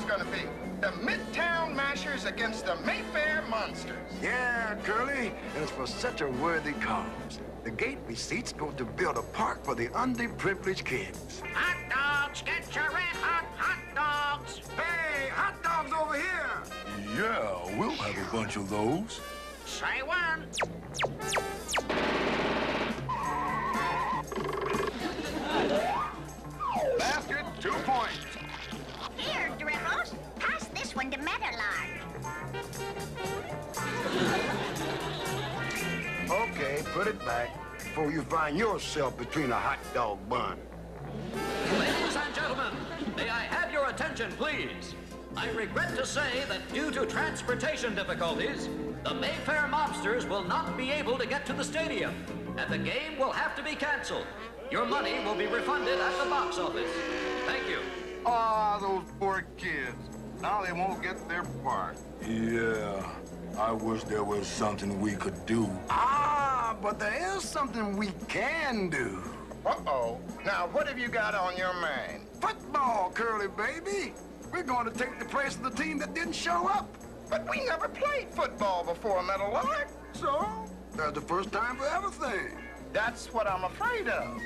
gonna be. The Midtown Mashers against the Mayfair Monsters. Yeah, Curly, and it's for such a worthy cause. The gate receipts go to build a park for the underprivileged kids. Hot dogs, get your red hot dogs. Hey, hot dogs over here! Yeah, we'll have a bunch of those. Say one. Basket, 2 points. Here, Dribbles. Pass this one to Meadowlark. Okay, put it back before you find yourself between a hot dog bun. Ladies and gentlemen, may I have your attention, please? I regret to say that due to transportation difficulties, the Mayfair Mobsters will not be able to get to the stadium, and the game will have to be canceled. Your money will be refunded at the box office. Thank you. Ah, those poor kids. Now they won't get their park. Yeah, I wish there was something we could do. Ah, but there is something we can do. Uh-oh. Now, what have you got on your mind? Football, Curly, baby. We're going to take the place of the team that didn't show up. But we never played football before, Meadowlark. So, that's the first time for everything. That's what I'm afraid of.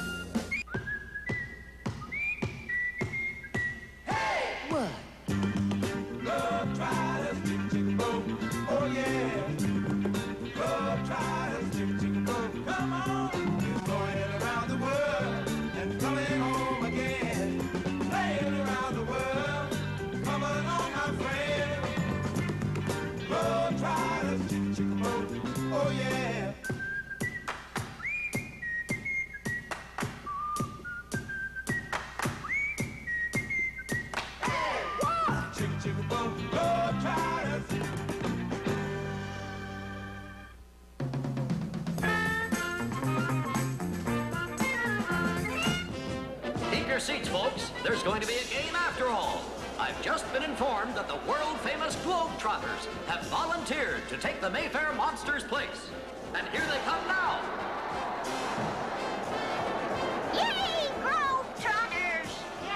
What? Love Triders, chick-chick-boom. Oh, yeah. Love Triders, chick-chick-boom. Come on. It's going around the world and coming home again. Playing around the world. Come along, my friend. Love Triders, chick-chick-boom. Oh, yeah. Chick-chick-boom. Love Triders. Keep your seats, folks. There's going to be a game after all. I've just been informed that the world-famous Globetrotters have volunteered to take the Mayfair Monsters' place. And here they come now. Yay, Globetrotters!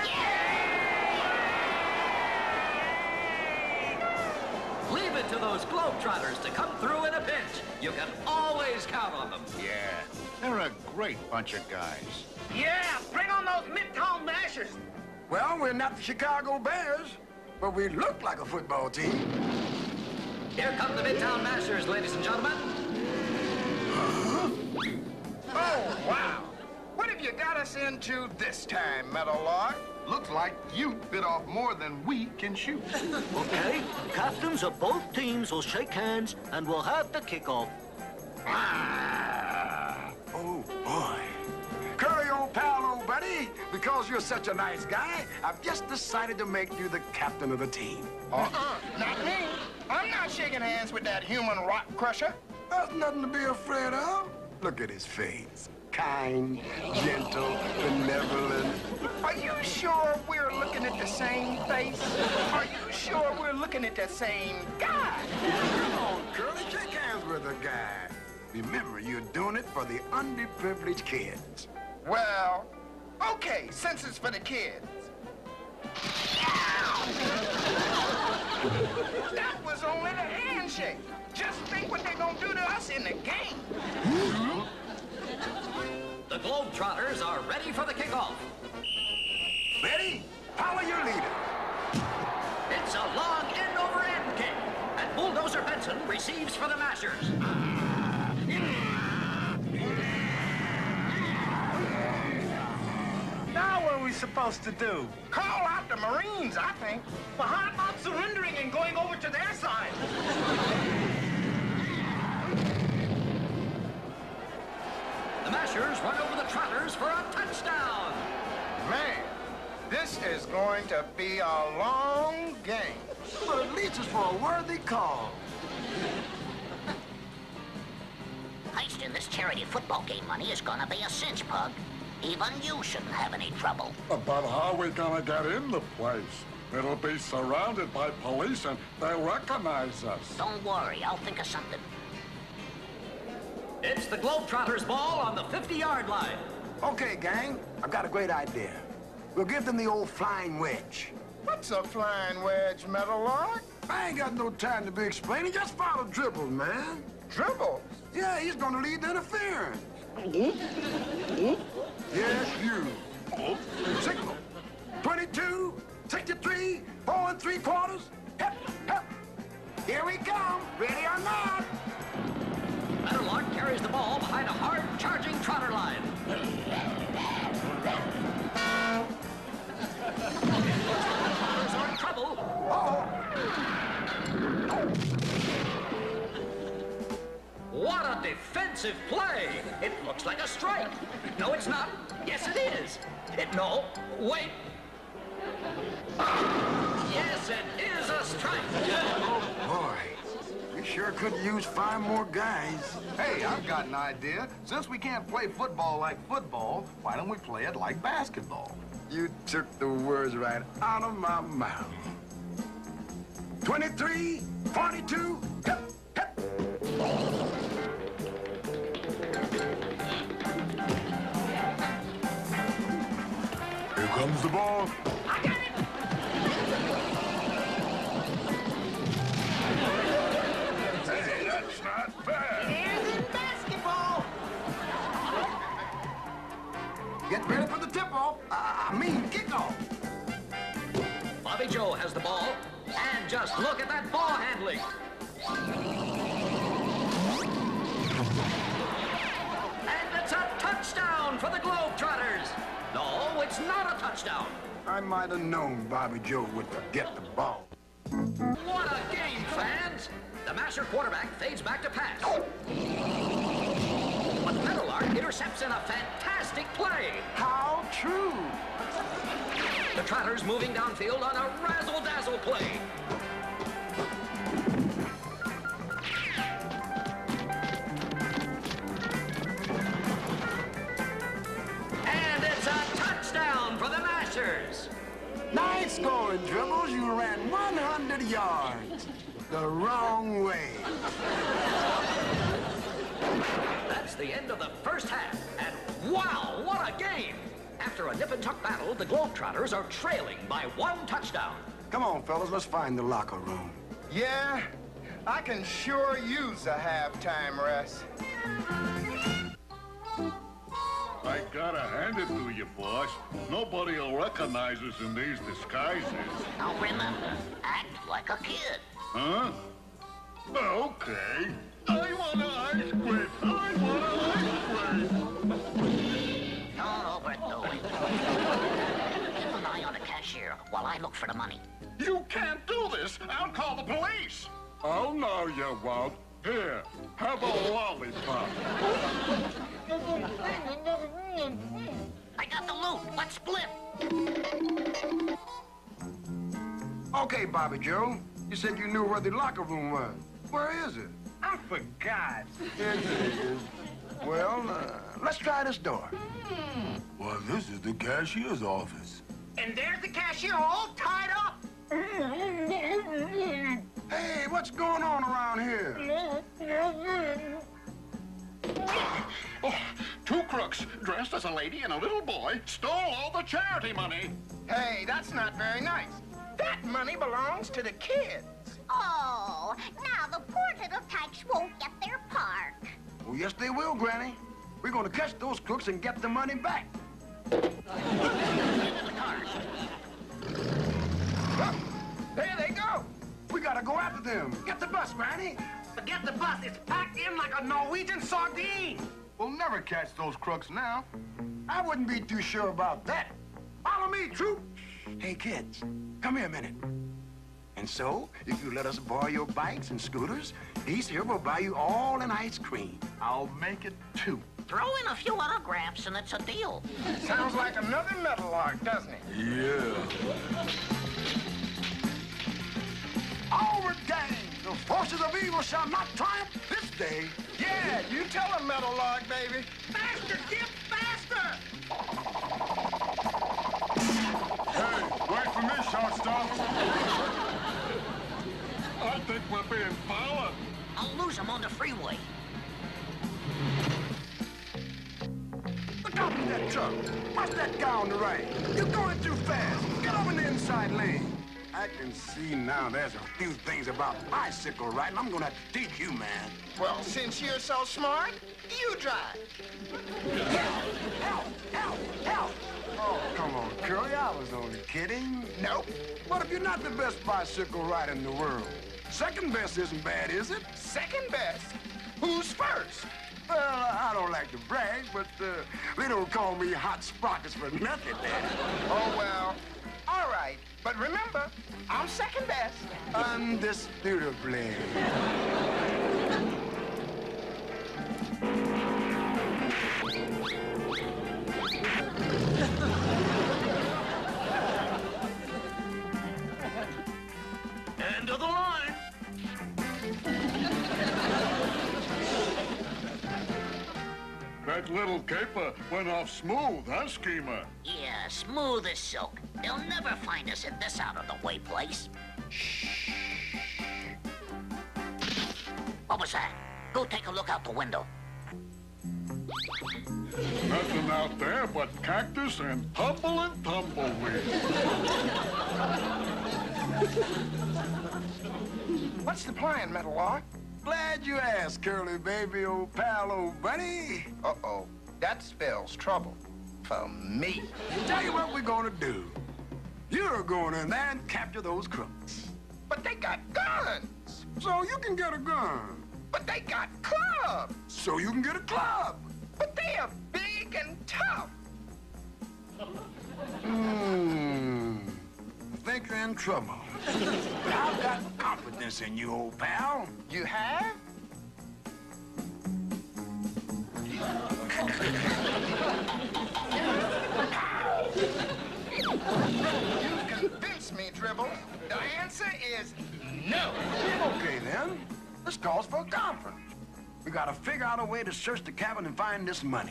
Leave it to those Globetrotters to come through in a pinch. You can always count on them. Yeah, they're a great bunch of guys. Yeah, bring on those Midtown Mashers. Well, we're not the Chicago Bears, but we look like a football team. Here come the Midtown Mashers, ladies and gentlemen. Oh, wow. What have you got us into this time, Meadowlark? Looks like you bit off more than we can shoot. Okay, captains of both teams will shake hands and we'll have the kickoff. Oh, boy. Curly, old pal, old buddy, because you're such a nice guy, I've just decided to make you the captain of the team. Not me. I'm not shaking hands with that human rock crusher. There's nothing to be afraid of. Look at his face. Kind, gentle, benevolent. Are you sure we're looking at the same face? Are you sure we're looking at the same guy? Come on, Curly, shake hands with the guy. Remember, you're doing it for the underprivileged kids. Well, okay, since it's for the kids. That was only the handshake. Just think what they're gonna do to us in the game. The Globetrotters are ready for the kickoff. Betty, follow your leader. It's a long end-over-end kick, and Bulldozer Benson receives for the Mashers. Now what are we supposed to do? Call out the Marines, I think. For how about surrendering and going over to their side? The Mashers run over the Trotters for a touchdown. Man, this is going to be a long game. But at least it's for a worthy cause. Heisting this charity football game money is gonna be a cinch, Pug. Even you shouldn't have any trouble. But how are we gonna get in the place? It'll be surrounded by police and they'll recognize us. Don't worry, I'll think of something. It's the Globetrotters' ball on the 50-yard line. Okay, gang, I've got a great idea. We'll give them the old flying wedge. What's a flying wedge, Meadowlark? I ain't got no time to be explaining. Just follow Dribbles, man. Dribbles? Yeah, he's gonna lead the interference. Yes, you. Signal. 22, 63, 4 3/4. Hep, hep. Here we come. Ready or not? Meadowlark carries the ball behind a hard-charging trotter line. Trotters are in trouble. What a defensive play! It looks like a strike. No, it's not. Yes, it is. No, wait. Yes, it is a strike. Boy, we sure could use 5 more guys. Hey, I've got an idea. Since we can't play football like football, why don't we play it like basketball? You took the words right out of my mouth. 23, 42, hep, hep. Here comes the ball. I got it! Hey, that's not bad. Here's in basketball! Get ready for the tip-off. I mean, kickoff. Bobby Joe has the ball. And just look at that ball handling. And it's a touchdown for the Globetrotters. No, it's not a touchdown. I might have known Bobby Joe would forget the ball. What a game, fans! The Masher quarterback fades back to pass. But Meadowlark intercepts in a fantastic play. How true. The Trotters moving downfield on a razzle-dazzle play. And it's a touchdown for the Mashers. Nice scoring, Dribbles. You ran 100 yards. The wrong way. That's the end of the first half. And wow, what a game! After a nip-and-tuck battle, the Globetrotters are trailing by 1 touchdown. Come on, fellas. Let's find the locker room. Yeah, I can sure use a halftime rest. I gotta hand it to you, boss. Nobody will recognize us in these disguises. Now remember, act like a kid. Huh? Okay. I want an ice cream. I want an ice cream. Don't overdo it. Keep an eye on the cashier while I look for the money. You can't do this. I'll call the police. Oh, no, you won't. Here, have a lollipop. I got the loot. Let's split. Okay, Bobby Joe. You said you knew where the locker room was. Where is it? I forgot. Here it is. Well, let's try this door. Well, this is the cashier's office. And there's the cashier all tied up! Hey, what's going on around here? Oh, 2 crooks dressed as a lady and a little boy stole all the charity money. Hey, that's not very nice. That money belongs to the kids. Oh, now the poor little tykes won't get their park. Oh, yes, they will, Granny. We're going to catch those crooks and get the money back. Look, there they go. We got to go after them. Get the bus, Granny. Forget the bus, it's packed in like a Norwegian sardine! We'll never catch those crooks now. I wouldn't be too sure about that. Follow me, troop. Hey, kids, come here a minute. And so, if you let us borrow your bikes and scooters, these here will buy you all an ice cream. I'll make it 2. Throw in a few autographs and it's a deal. Sounds like another Meadowlark, doesn't it? Yeah. Onward, gang! The forces of evil shall not triumph this day. Yeah, you tell them, Meadowlark, baby. Faster, Gip, faster! Hey, wait for me, shortstop. I think we're being followed. I'll lose them on the freeway. Look out for that truck. Watch that guy on the right. You're going too fast. Get over in the inside lane. I can see now there's a few things about bicycle riding I'm gonna have to teach you, man. Well, since you're so smart, you drive. Help! Oh, come on, Curly, I was only kidding. Nope. What if you're not the best bicycle rider in the world? Second best isn't bad, is it? Second best? Who's first? Well, I don't like to brag, but they don't call me Hot Sprockets for nothing, Daddy. Oh, well, all right. But remember, I'm second best. Undisputably. End of the line. That little caper went off smooth, huh, Schemer? Yeah, smooth as silk. They'll never find us in this out-of-the-way place. Shh. What was that? Go take a look out the window. Nothing out there but cactus and humble and tumbleweed. What's the plan, Meadowlark? Glad you asked, Curly, baby, old pal, old buddy. Uh-oh. That spells trouble. For me. Tell you what we're gonna do. You're going in there and capture those crooks. But they got guns. So you can get a gun. But they got clubs. So you can get a club. But they are big and tough. I think they're in trouble. But I've got confidence in you, old pal. You have? You convinced me, Dribble. The answer is no. Okay, then. This calls for a conference. We gotta figure out a way to search the cabin and find this money.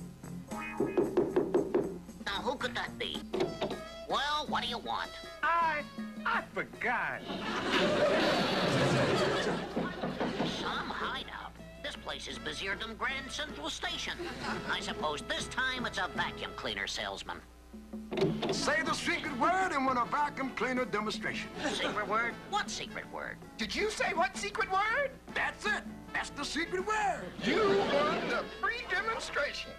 Now, who could that be? Well, what do you want? I forgot. Some hideout. This place is busier than Grand Central Station. I suppose this time it's a vacuum cleaner salesman. Say the secret word and win a vacuum cleaner demonstration. Secret word? What secret word? Did you say what secret word? That's it. That's the secret word. You won the free demonstration.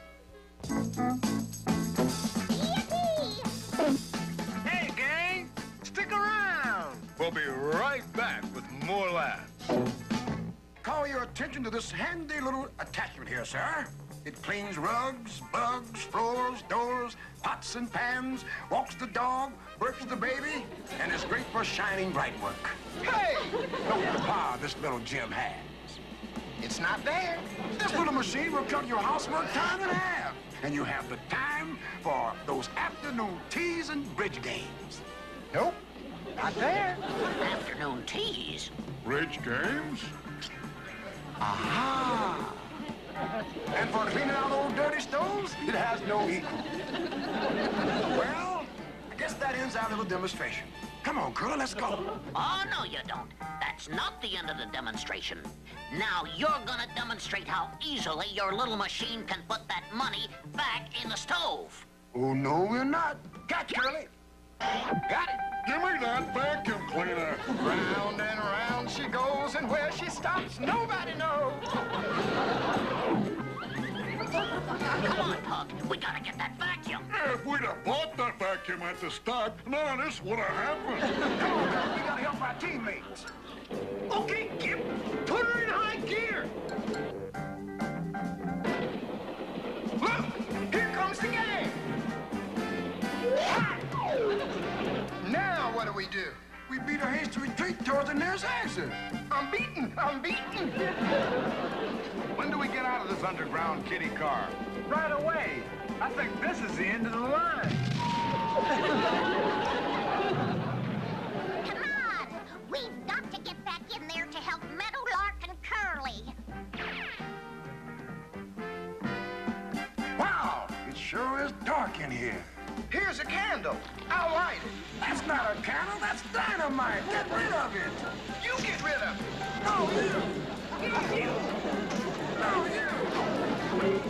Yippee! Hey, gang, stick around. We'll be right back with more laughs. Call your attention to this handy little attachment here, sir. It cleans rugs, bugs, floors, doors, pots and pans, walks the dog, works the baby, and is great for shining bright work. Hey! Note the power this little gem has. It's not there. This little machine will cut your housework time in half, and you have the time for those afternoon teas and bridge games. Nope. Not there. Afternoon teas? Bridge games? Aha! And for cleaning out old dirty stoves, it has no equal. Well, I guess that ends our little demonstration. Come on, Curly, let's go. Oh, no, you don't. That's not the end of the demonstration. Now you're gonna demonstrate how easily your little machine can put that money back in the stove. Oh, no, we're not. Catch, Curly. Got it. Give me that vacuum cleaner. Round and round she goes, and where she stops, nobody knows. Come on, Pug. We gotta get that vacuum. If we'd have bought that vacuum at the start, none of this would have happened. Come on, Curly, we gotta help our teammates. Okay, Gip, put her in high gear. Look, here comes the gang. Now what do we do? We beat a hasty retreat towards the nearest exit. I'm beaten. When do we get out of this underground kitty car? Right away. I think this is the end of the line. Come on! We've got to get back in there to help Meadowlark and Curly. Wow, it sure is dark in here. Here's a candle. I'll light it. That's not a candle, that's dynamite. Get rid of it. You get rid of it. No, you. No, you. No, you.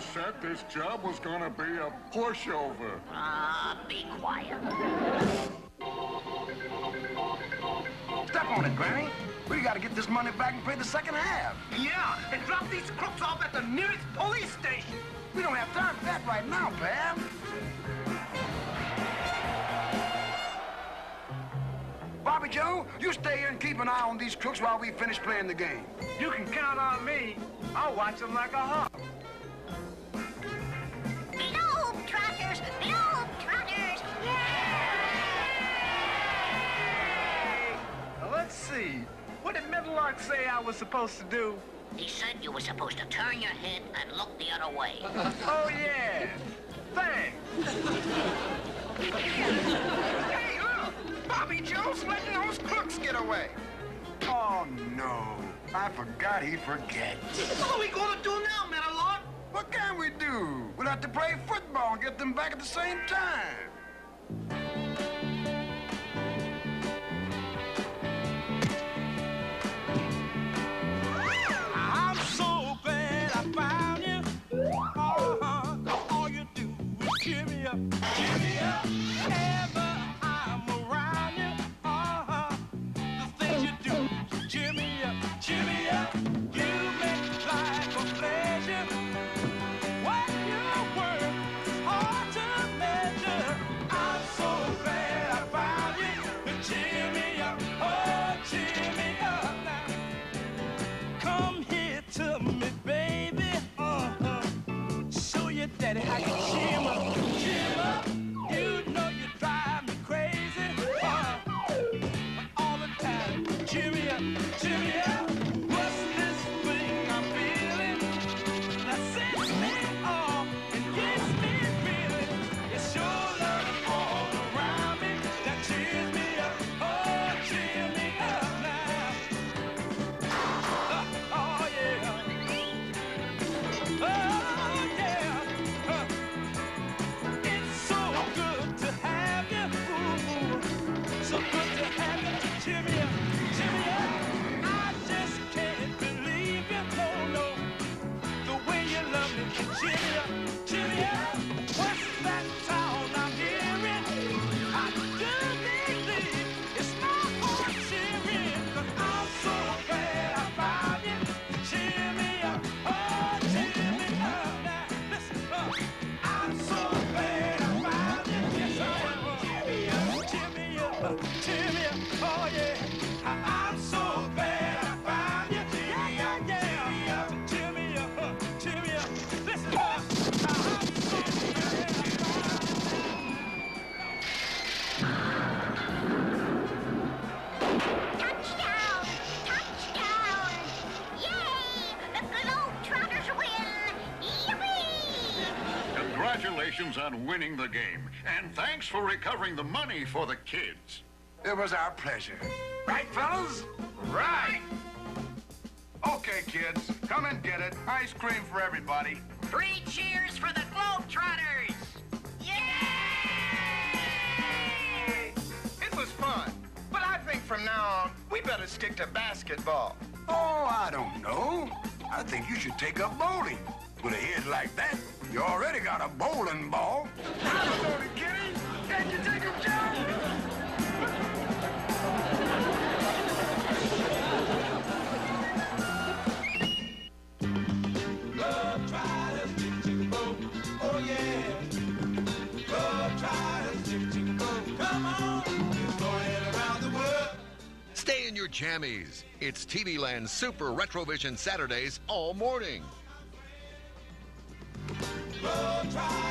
said this job was gonna be a pushover. Be quiet. Step on it, Granny. We gotta get this money back and pay the second half. Yeah, and drop these crooks off at the nearest police station. We don't have time for that right now, Pam. Bobby Joe, you stay here and keep an eye on these crooks while we finish playing the game. You can count on me. I'll watch them like a hawk. Globetrotters! Globetrotters! Yay! Now, let's see. What did Meadowlark say I was supposed to do? He said you were supposed to turn your head and look the other way. Oh, yeah. Thanks. Hey, look! Bobby Joe's letting those crooks get away. Oh, no. I forgot he forgets. What are we gonna do now, Meadowlark? What can we do? We'll have to play football and get them back at the same time. I'm so glad I found you. All you do is cheer me up, cheer me up. Ever I'm around you. The things you do, cheer me up, cheer me up. You make life a pleasure. What you work is hard to measure. I'm so glad I found you to cheer me up, oh cheer me up now. Come here to me, baby. Show your daddy how you cheer him up, cheer him up. You know you drive me crazy. All the time, cheer me up, cheer me up. What's this thing I'm feeling that sets me off and gets me feeling? It's your love all around me that cheers me up, oh cheer me up now. Oh yeah. Oh yeah. It's so good to have you. Ooh, so good to have you to cheer me up, cheer me up. I just can't believe you, no. The way you love me, cheer me up, cheer me up. What's that sound I'm hearing? I do believe it's my heart cheering, 'cause I'm so glad I found you. Cheer me up, oh cheer me up now. Listen, I'm so glad I found you. Yes, I am. Cheer me up, cheer me up, oh yeah. I'm so glad I found you. Yeah. Cheer me up, cheer me up. Listen, I'm so glad I found you. Touchdown! Touchdown! Yay! The Globetrotters win! Yippee! Congratulations on winning the game. And thanks for recovering the money for the kids. It was our pleasure. Right, fellas? Right! Okay, kids, come and get it. Ice cream for everybody. 3 cheers for the Globetrotters! Yay! It was fun, but I think from now on, we better stick to basketball. Oh, I don't know. I think you should take up bowling. With a head like that, you already got a bowling ball. I don't know the kitty. Can't you take a jump? Globetrotters, chick-chick-bo. Oh yeah. Globetrotters, chick-chick-bo. Come on, we're going around the world. Stay in your jammies. It's TV Land's Super Retrovision Saturdays all morning. Globetrotters.